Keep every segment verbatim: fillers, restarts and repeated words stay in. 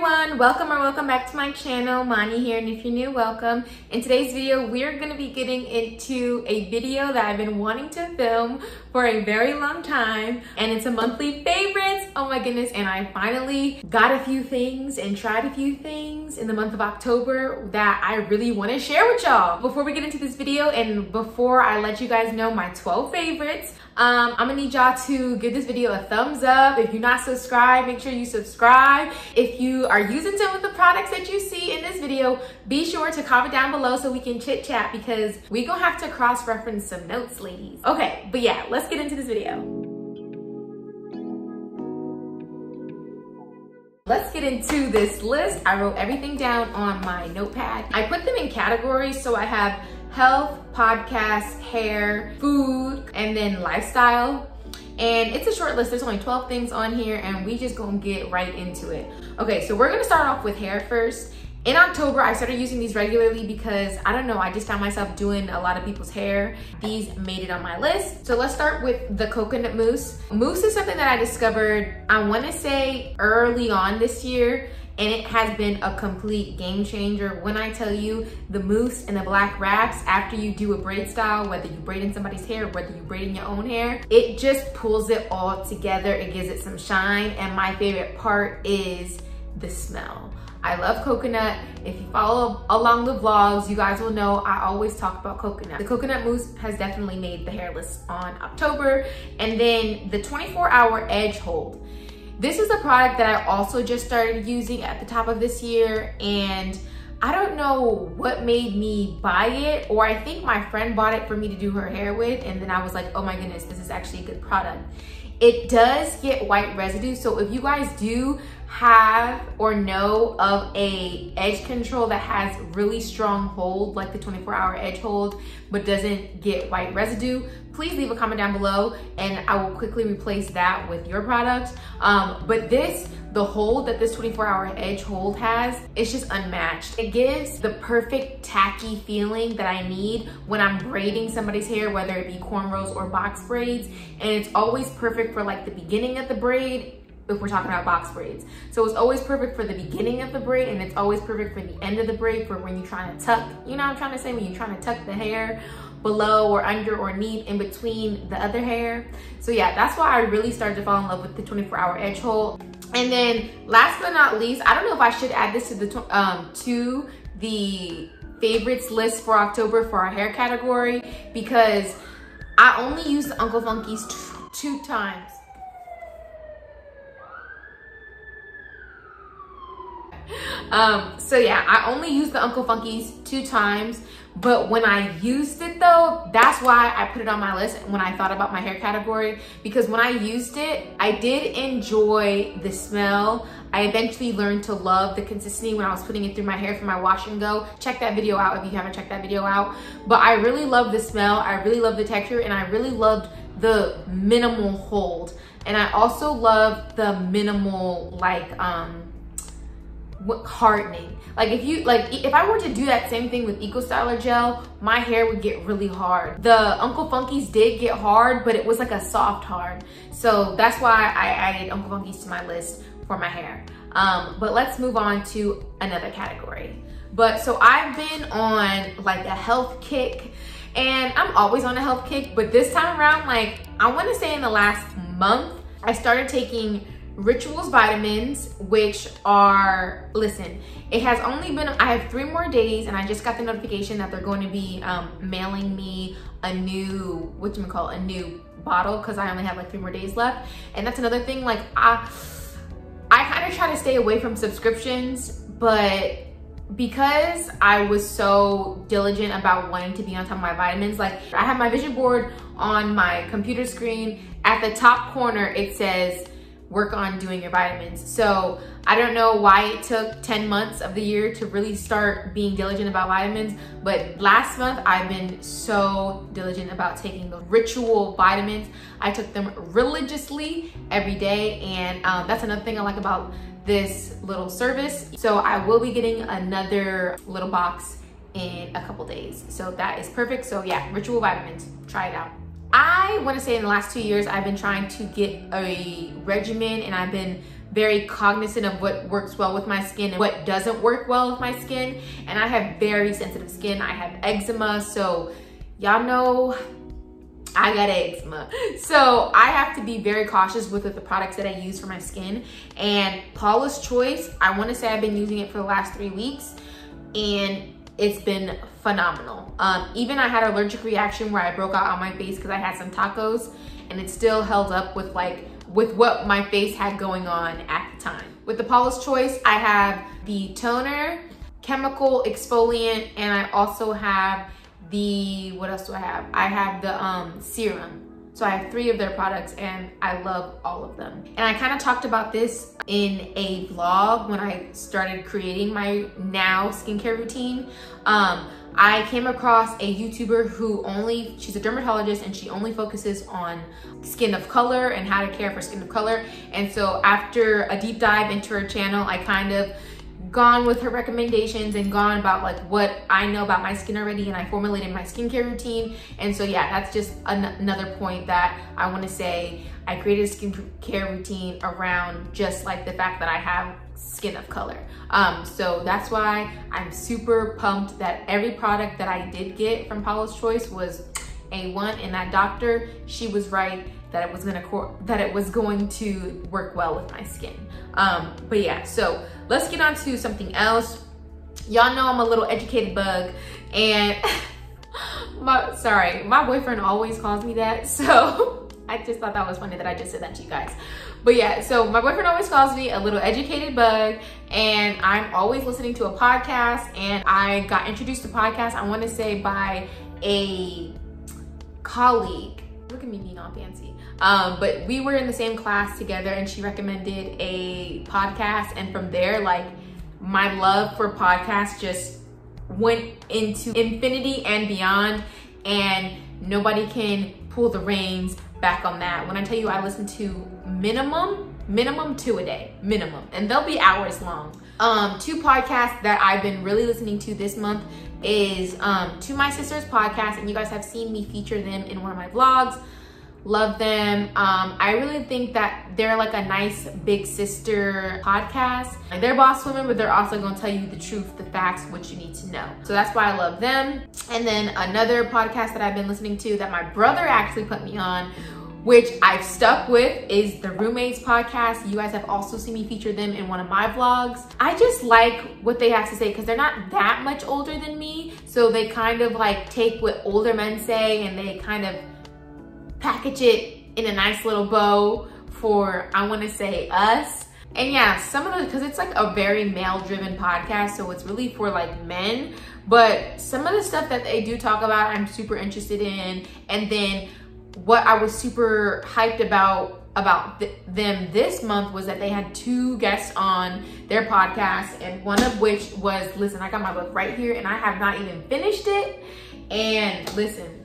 everyone, welcome or welcome back to my channel. Mani here, and if you're new, welcome. In today's video, we're going to be getting into a video that I've been wanting to film for a very long time, and it's a monthly favorites. Oh my goodness, and I finally got a few things and tried a few things in the month of October that I really want to share with y'all. Before we get into this video and before I let you guys know my twelve favorites, um, I'm gonna need y'all to give this video a thumbs up. If you're not subscribed, make sure you subscribe. If you are using some of the products that you see in this video, be sure to comment down below so we can chit chat, because we gonna have to cross-reference some notes, ladies. Okay, but yeah, let's get into this video. Let's get into this list. I wrote everything down on my notepad. I put them in categories, so I have health, podcast, hair, food, and then lifestyle. And it's a short list. There's only twelve things on here, and we just gonna get right into it. Okay, so we're gonna start off with hair first. In October, I started using these regularly because, I don't know, I just found myself doing a lot of people's hair. These made it on my list. So let's start with the coconut mousse. Mousse is something that I discovered, I wanna say early on this year, and it has been a complete game changer. When I tell you, the mousse and the black wraps, after you do a braid style, whether you braid in somebody's hair, whether you braid in your own hair, it just pulls it all together. It gives it some shine, and my favorite part is the smell. I love coconut. If you follow along the vlogs, you guys will know I always talk about coconut. The coconut mousse has definitely made the hair list on October. And then the twenty-four hour edge hold. This is a product that I also just started using at the top of this year, and I don't know what made me buy it, or I think my friend bought it for me to do her hair with, and then I was like, oh my goodness, this is actually a good product. It does get white residue, so if you guys do have or know of a edge control that has really strong hold, like the twenty-four hour edge hold, but doesn't get white residue, please leave a comment down below and I will quickly replace that with your product. Um, but this, the hold that this twenty-four hour edge hold has, it's just unmatched. It gives the perfect tacky feeling that I need when I'm braiding somebody's hair, whether it be cornrows or box braids. And it's always perfect for like the beginning of the braid, if we're talking about box braids. So it's always perfect for the beginning of the braid, and it's always perfect for the end of the braid, for when you're trying to tuck, you know what I'm trying to say, when you're trying to tuck the hair below or under or underneath in between the other hair. So yeah, that's why I really started to fall in love with the twenty-four hour edge hold. And then last but not least, I don't know if I should add this to the um to the favorites list for October for our hair category, because I only use the Uncle Funky's two times. Um, so yeah, I only used the Uncle Funky's two times, but when I used it though, that's why I put it on my list when I thought about my hair category, because when I used it, I did enjoy the smell. I eventually learned to love the consistency when I was putting it through my hair for my wash and go. Check that video out if you haven't checked that video out. But I really love the smell, I really love the texture, and I really loved the minimal hold. And I also love the minimal, like, um, hardening. Like if you like if I were to do that same thing with Eco Styler gel, my hair would get really hard. The Uncle Funky's did get hard, but it was like a soft hard. So that's why I added Uncle Funky's to my list for my hair. Um, but let's move on to another category. But so I've been on like a health kick, and I'm always on a health kick, but this time around, like I want to say in the last month, I started taking Rituals vitamins, which are, listen, it has only been, I have three more days, and I just got the notification that they're going to be um, mailing me a new, whatchamacallit, a new bottle, because I only have like three more days left. And that's another thing, like I, I kind of try to stay away from subscriptions, but because I was so diligent about wanting to be on top of my vitamins, like I have my vision board on my computer screen. At the top corner, it says, work on doing your vitamins. So I don't know why it took ten months of the year to really start being diligent about vitamins, but last month I've been so diligent about taking the Ritual vitamins. I took them religiously every day, and um, that's another thing I like about this little service. So I will be getting another little box in a couple days. So that is perfect. So yeah, Ritual vitamins, try it out. I want to say in the last two years, I've been trying to get a regimen, and I've been very cognizant of what works well with my skin and what doesn't work well with my skin. And I have very sensitive skin. I have eczema, so y'all know I got eczema. So I have to be very cautious with the products that I use for my skin. And Paula's Choice, I want to say I've been using it for the last three weeks and it's been phenomenal. Um, even I had an allergic reaction where I broke out on my face because I had some tacos, and it still held up with like with what my face had going on at the time. With the Paula's Choice, I have the toner, chemical exfoliant, and I also have the, what else do I have? I have the um, serum. So I have three of their products and I love all of them. And I kind of talked about this in a vlog when I started creating my now skincare routine. Um, I came across a YouTuber who only, she's a dermatologist and she only focuses on skin of color and how to care for skin of color. And so after a deep dive into her channel, I kind of gone with her recommendations and gone about like what I know about my skin already, and I formulated my skincare routine. And so yeah, that's just an another point that I want to say. I created a skincare routine around just like the fact that I have skin of color. Um, so that's why I'm super pumped that every product that I did get from Paula's Choice was A one, and that doctor, she was right that it was gonna that it was going to work well with my skin. Um, but yeah, so let's get on to something else. Y'all know I'm a little educated bug, and my sorry, my boyfriend always calls me that, so I just thought that was funny that I just said that to you guys. But yeah, so my boyfriend always calls me a little educated bug, and I'm always listening to a podcast, and I got introduced to podcasts, I want to say by a colleague. Look at me being all fancy. Um, but we were in the same class together, and she recommended a podcast, and from there, like, my love for podcasts just went into infinity and beyond, and nobody can pull the reins back on that. When I tell you I listen to minimum, minimum two a day, minimum, and they'll be hours long. Um, two podcasts that I've been really listening to this month is um, To My Sister's podcast, and you guys have seen me feature them in one of my vlogs. Love them. Um, I really think that they're like a nice big sister podcast. Like, they're boss women, but they're also gonna tell you the truth, the facts, what you need to know. So that's why I love them. And then another podcast that I've been listening to that my brother actually put me on, which I've stuck with, is the Roommates podcast. You guys have also seen me feature them in one of my vlogs. I just like what they have to say because they're not that much older than me. So they kind of like take what older men say and they kind of package it in a nice little bow for, I wanna say, us. And yeah, some of the, because it's like a very male-driven podcast, so it's really for like men, but some of the stuff that they do talk about, I'm super interested in. And then what I was super hyped about about th them this month was that they had two guests on their podcast, and one of which was, listen, I got my book right here and I have not even finished it. And listen,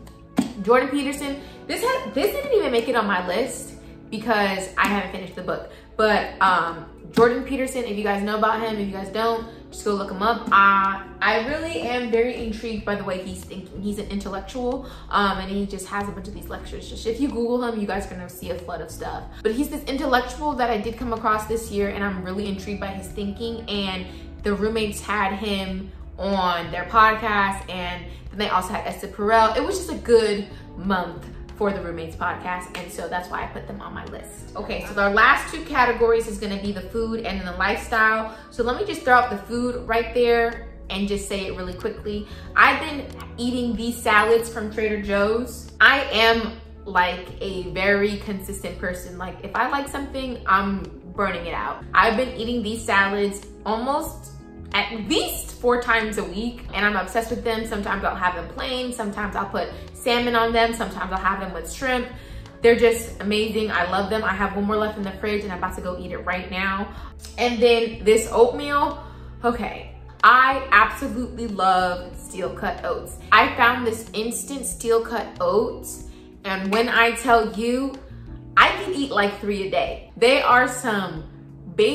Jordan Peterson, this had this didn't even make it on my list because I haven't finished the book. But um, Jordan Peterson, if you guys know about him, if you guys don't, just go look him up. Uh, I really am very intrigued by the way he's thinking. He's an intellectual, um, and he just has a bunch of these lectures. Just if you Google him, you guys are gonna see a flood of stuff. But he's this intellectual that I did come across this year, and I'm really intrigued by his thinking. And the Roommates had him on their podcast, and then they also had Esther Perel. It was just a good month for the Roommates podcast, and so that's why I put them on my list. Okay, so our last two categories is gonna be the food and then the lifestyle. So let me just throw out the food right there and just say it really quickly. I've been eating these salads from Trader Joe's. I am like a very consistent person. Like if I like something, I'm burning it out. I've been eating these salads almost at least four times a week, and I'm obsessed with them. Sometimes I'll have them plain, sometimes I'll put salmon on them, sometimes I'll have them with shrimp. They're just amazing. I love them. I have one more left in the fridge and I'm about to go eat it right now. And then this oatmeal, okay, I absolutely love steel cut oats. I found this instant steel cut oats, and when I tell you, I can eat like three a day. They are some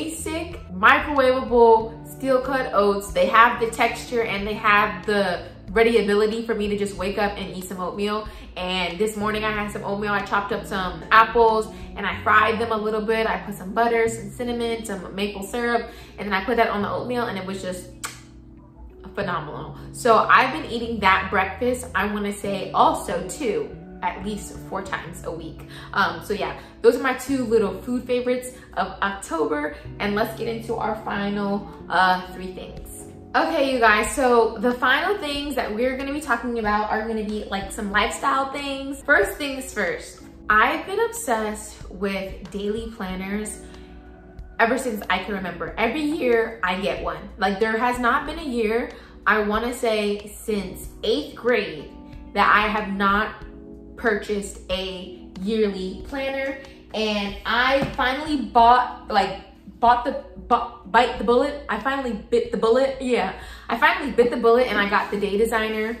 basic microwavable steel cut oats. They have the texture and they have the ready ability for me to just wake up and eat some oatmeal. And this morning I had some oatmeal. I chopped up some apples and I fried them a little bit. I put some butter, some cinnamon, some maple syrup, and then I put that on the oatmeal and it was just phenomenal. So I've been eating that breakfast, I want to say also too, at least four times a week. Um, so yeah, those are my two little food favorites of October. And let's get into our final uh, three things. Okay, you guys, so the final things that we're gonna be talking about are gonna be like some lifestyle things. First things first, I've been obsessed with daily planners ever since I can remember. Every year I get one. Like there has not been a year, I wanna say since eighth grade, that I have not purchased a yearly planner. And I finally bought, like bought the, bought, bite the bullet. I finally bit the bullet, yeah. I finally bit the bullet and I got the Day Designer.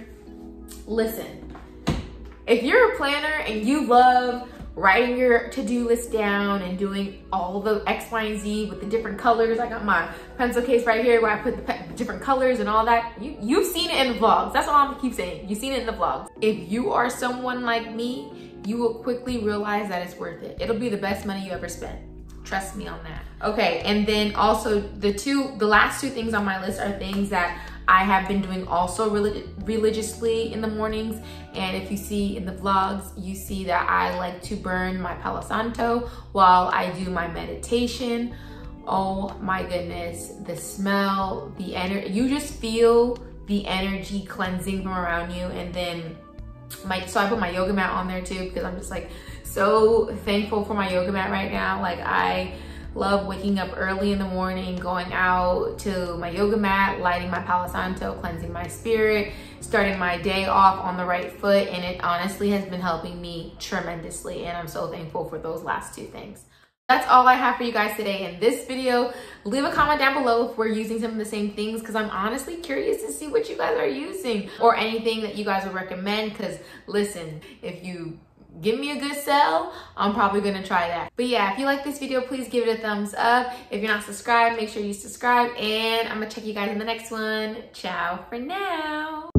Listen, if you're a planner and you love writing your to-do list down and doing all the X, Y, and Z with the different colors. I got my pencil case right here where I put the different colors and all that. You, you've seen it in the vlogs. That's all I'm gonna keep saying. You've seen it in the vlogs. If you are someone like me, you will quickly realize that it's worth it. It'll be the best money you ever spent. Trust me on that. Okay, and then also the two, the last two things on my list are things that I have been doing also relig religiously in the mornings. And if you see in the vlogs, you see that I like to burn my Palo Santo while I do my meditation. Oh my goodness, the smell, the energy, you just feel the energy cleansing from around you. And then my, so I put my yoga mat on there too, because I'm just like so thankful for my yoga mat right now. Like I love waking up early in the morning, going out to my yoga mat, lighting my Palo Santo, cleansing my spirit, starting my day off on the right foot. And it honestly has been helping me tremendously. And I'm so thankful for those last two things. That's all I have for you guys today in this video. Leave a comment down below if we're using some of the same things, because I'm honestly curious to see what you guys are using or anything that you guys would recommend. Because listen, if you give me a good sell, I'm probably gonna try that. But yeah, if you like this video, please give it a thumbs up. If you're not subscribed, make sure you subscribe, and I'm gonna check you guys in the next one. Ciao for now.